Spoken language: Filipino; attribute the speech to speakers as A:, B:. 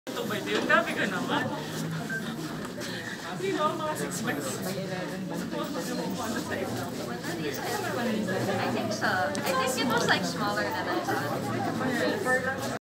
A: Ito ba ito? Yung dami ka naman. Hindi naman mga 6 months.
B: I think so. I think it was like smaller than I thought.